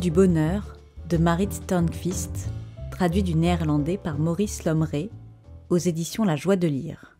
du bonheur de Marit Törnqvist, traduit du néerlandais par Maurice Lomré, aux éditions La Joie de lire.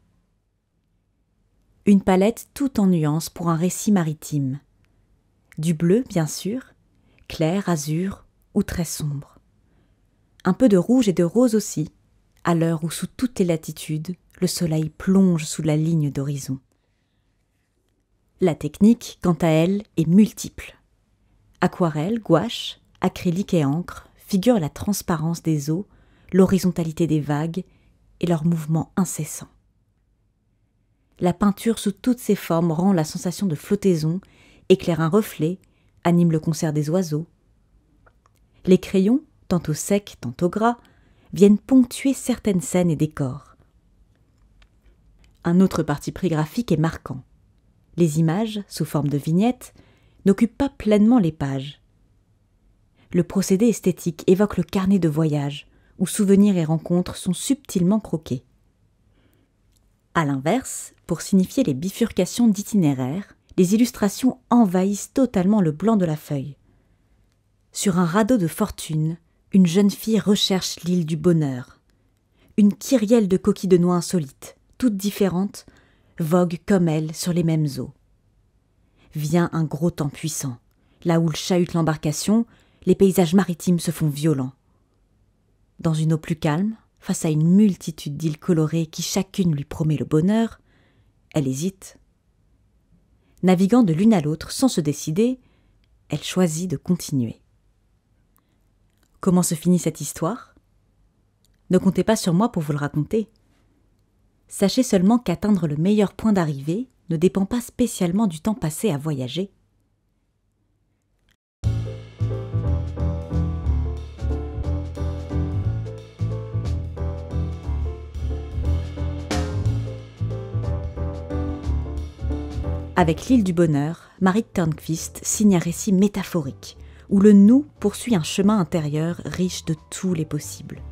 Une palette toute en nuances pour un récit maritime. Du bleu, bien sûr, clair, azur ou très sombre. Un peu de rouge et de rose aussi, à l'heure où sous toutes les latitudes, le soleil plonge sous la ligne d'horizon. La technique, quant à elle, est multiple. Aquarelle, gouache, acrylique et encre figurent la transparence des eaux, l'horizontalité des vagues et leurs mouvements incessants. La peinture sous toutes ses formes rend la sensation de flottaison, éclaire un reflet, anime le concert des oiseaux. Les crayons, tantôt secs, tantôt gras, viennent ponctuer certaines scènes et décors. Un autre parti pris graphique est marquant. Les images, sous forme de vignettes, n'occupent pas pleinement les pages. Le procédé esthétique évoque le carnet de voyage, où souvenirs et rencontres sont subtilement croqués. À l'inverse, pour signifier les bifurcations d'itinéraires, les illustrations envahissent totalement le blanc de la feuille. Sur un radeau de fortune, une jeune fille recherche l'île du bonheur. Une kyrielle de coquilles de noix insolites, toutes différentes, vogue comme elle sur les mêmes eaux. Vient un gros temps puissant. Là où chahute l'embarcation, les paysages maritimes se font violents. Dans une eau plus calme, face à une multitude d'îles colorées qui chacune lui promet le bonheur, elle hésite. Naviguant de l'une à l'autre sans se décider, elle choisit de continuer. Comment se finit cette histoire ? Ne comptez pas sur moi pour vous le raconter. Sachez seulement qu'atteindre le meilleur point d'arrivée ne dépend pas spécialement du temps passé à voyager. Avec l'île du bonheur, Marit Törnqvist signe un récit métaphorique, où le nous poursuit un chemin intérieur riche de tous les possibles.